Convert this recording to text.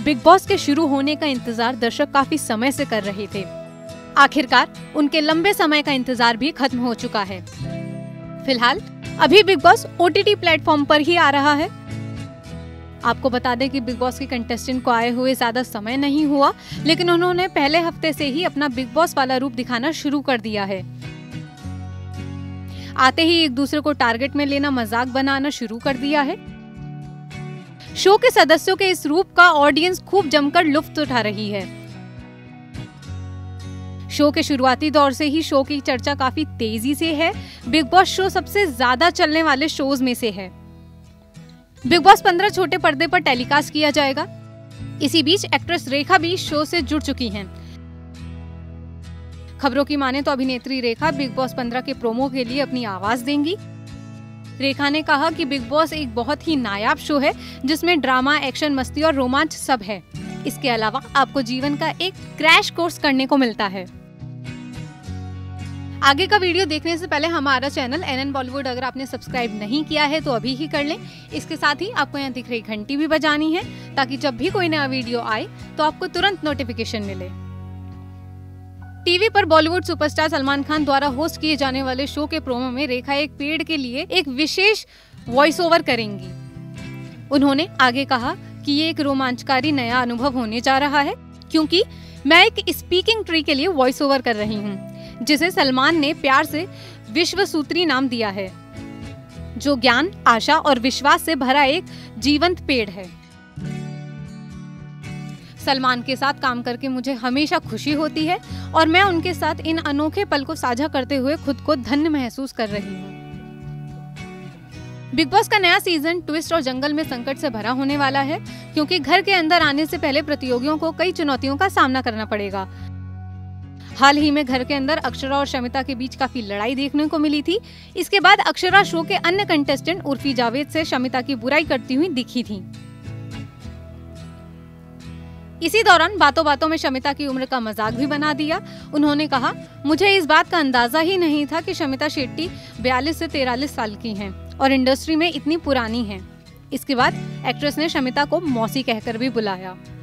Big boss के शुरू होने का इंतजार दर्शक काफी समय से कर रहे थे। आखिरकार उनके लंबे समय का इंतजार भी खत्म हो चुका है। फिलहाल अभी बिग बॉस OTT प्लेटफॉर्म पर ही आ रहा है। आपको बता दें कि बिग बॉस के कंटेस्टेंट को आए हुए ज्यादा समय नहीं हुआ, लेकिन उन्होंने पहले हफ्ते से ही अपना बिग बॉस वाला रूप दिखाना शुरू कर दिया है। आते ही एक दूसरे को टारगेट में लेना, मजाक बनाना शुरू कर दिया है। शो के सदस्यों के इस रूप का ऑडियंस खूब जमकर लुत्फ उठा रही है। शो के शुरुआती दौर से ही शो की चर्चा काफी तेजी से है। बिग बॉस शो सबसे ज्यादा चलने वाले शोज में से है। बिग बॉस 15 छोटे पर्दे पर टेलीकास्ट किया जाएगा। इसी बीच एक्ट्रेस रेखा भी शो से जुड़ चुकी हैं। खबरों की माने तो अभिनेत्री रेखा बिग बॉस 15 के प्रोमो के लिए अपनी आवाज देंगी। रेखा ने कहा कि बिग बॉस एक बहुत ही नायाब शो है जिसमें ड्रामा, एक्शन, मस्ती और रोमांच सब है। इसके अलावा आपको जीवन का एक क्रैश कोर्स करने को मिलता है। आगे का वीडियो देखने से पहले हमारा चैनल NN बॉलीवुड अगर आपने सब्सक्राइब नहीं किया है तो अभी ही कर लें। इसके साथ ही आपको यहाँ दिख रही घंटी भी बजानी है ताकि जब भी कोई नया वीडियो आए तो आपको तुरंत नोटिफिकेशन मिले। टीवी पर बॉलीवुड सुपरस्टार सलमान खान द्वारा होस्ट किए जाने वाले शो के प्रोमो में रेखा एक पेड़ के लिए एक विशेष वॉइस ओवर करेंगी। उन्होंने आगे कहा कि ये एक रोमांचकारी नया अनुभव होने जा रहा है क्योंकि मैं एक स्पीकिंग ट्री के लिए वॉइस ओवर कर रही हूँ, जिसे सलमान ने प्यार से विश्व सूत्री नाम दिया है, जो ज्ञान, आशा और विश्वास से भरा एक जीवंत पेड़ है। सलमान के साथ काम करके मुझे हमेशा खुशी होती है और मैं उनके साथ इन अनोखे पल को साझा करते हुए खुद को धन्य महसूस कर रही हूँ। बिग बॉस का नया सीजन ट्विस्ट और जंगल में संकट से भरा होने वाला है क्योंकि घर के अंदर आने से पहले प्रतियोगियों को कई चुनौतियों का सामना करना पड़ेगा। हाल ही में घर के अंदर अक्षरा और शमिता के बीच काफी लड़ाई देखने को मिली थी। इसके बाद अक्षरा शो के अन्य कंटेस्टेंट उर्फी जावेद से शमिता की बुराई करती हुई दिखी थी। इसी दौरान बातों बातों में शमिता की उम्र का मजाक भी बना दिया। उन्होंने कहा, मुझे इस बात का अंदाजा ही नहीं था कि शमिता शेट्टी 42 से 43 साल की हैं और इंडस्ट्री में इतनी पुरानी हैं। इसके बाद एक्ट्रेस ने शमिता को मौसी कहकर भी बुलाया।